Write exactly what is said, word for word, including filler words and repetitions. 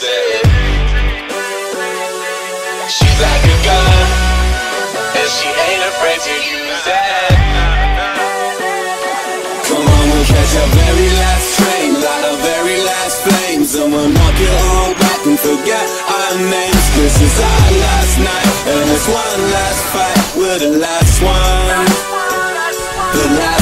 it. She's like a gun, and she ain't afraid to use it. Come on, we'll catch our very last train, light our very last flames, and we'll knock it all back and forget our names. This is our last night, and it's one last fight. We're the last one, the last